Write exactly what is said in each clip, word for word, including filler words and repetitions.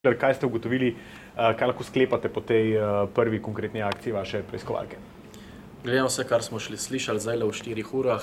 Kaj ste ugotovili, kaj lahko sklepate po tej prvi konkretni akciji vaše preiskovalke? Glede na vse, kar smo šli slišali zdaj v štirih urah,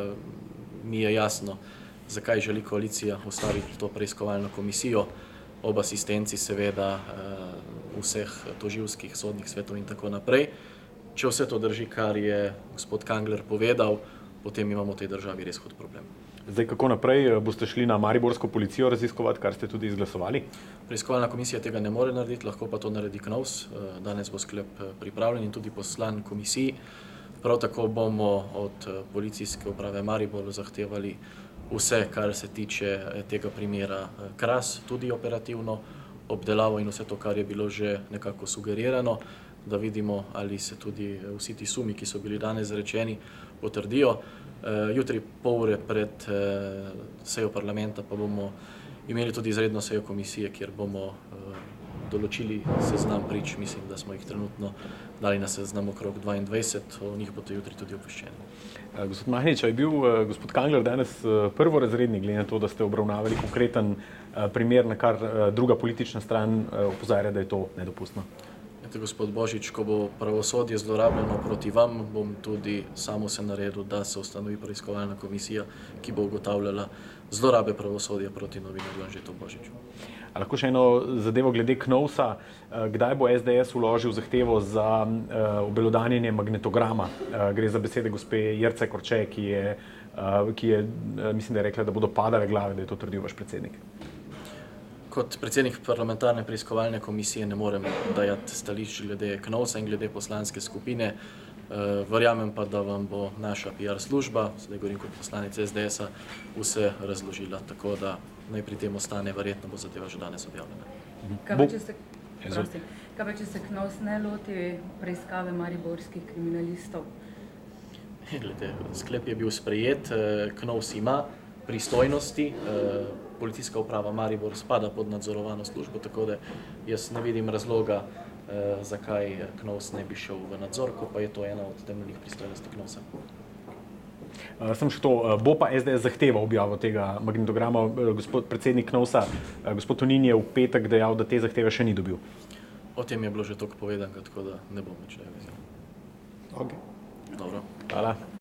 mi je jasno, zakaj želi koalicija ustaviti to preiskovalno komisijo, ob asistenci seveda vseh tožilskih, sodnih svetov in tako naprej. Če vse to drži, kar je gospod Kangler povedal, potem imamo v tej državi res hud problem. Zdaj, kako naprej? Boste šli na mariborsko policijo raziskovati, kar ste tudi izglasovali? Preiskovalna komisija tega ne more narediti, lahko pa to naredi KNOVS. Danes bo sklep pripravljen in tudi poslan komisiji. Prav tako bomo od policijske uprave Maribor zahtevali vse, kar se tiče tega primera Kras, tudi operativno obdelavo in vse to, kar je bilo že nekako sugerirano, da vidimo, ali se tudi vsi ti sumi, ki so bili danes izrečeni, potrdijo. Jutri pol ure pred sejo parlamenta pa bomo imeli tudi izredno sejo komisije, kjer bomo določili seznam prič, mislim, da smo jih trenutno dali na seznam okrog dvaindvajset, o njih boste jutri tudi obveščeni. Gospod Mahnič, je bil gospod Kangler danes prvorazredni, glede na to, da ste obravnavali konkreten primer, na kar druga politična stran opozarja, da je to nedopustno? Gospod Božič, ko bo pravosodje zlorabljeno proti vam, bom tudi samo se naredil, da se ustanovi preiskovalna komisija, ki bo ugotavljala zlorabe pravosodja proti novinarju Anžetu Božiču. A lahko še eno zadevo glede KNOVS-a. Kdaj bo S D S vložil zahtevo za obelodanjenje magnetograma? Gre za besede gospe Jerce Korče, ki je, ki je, mislim, da je rekla, da bodo padale glave, da je to trdil vaš predsednik. Kot predsednik parlamentarne preiskovalne komisije ne morem dajati stališč glede KNOVS-a in glede poslanske skupine. Verjamem pa, da vam bo naša P R služba, zdaj govorim kot poslanec S D S-a, vse razložila, tako da naj pri tem ostane, verjetno bo zadeva že danes objavljena. Kaj pa, če se, prosim, kaj pa, če se KNOVS ne loti preiskave mariborskih kriminalistov? Glede, sklep je bil sprejet, KNOVS ima pristojnosti, policijska uprava Maribor spada pod nadzorovano službo, tako da jaz ne vidim razloga, zakaj KNOVS ne bi šel v nadzor, ko pa je to ena od temeljnih pristojnosti KNOVS-a. Sem še to, bo pa S D S zahteval objavo tega magnetograma, gospod predsednik KNOVS-a, gospod Tonin je v petek dejal, da te zahteve še ni dobil. O tem je bilo že toliko povedanega, tako da ne bom več dejal. Ok. Dobro. Hvala.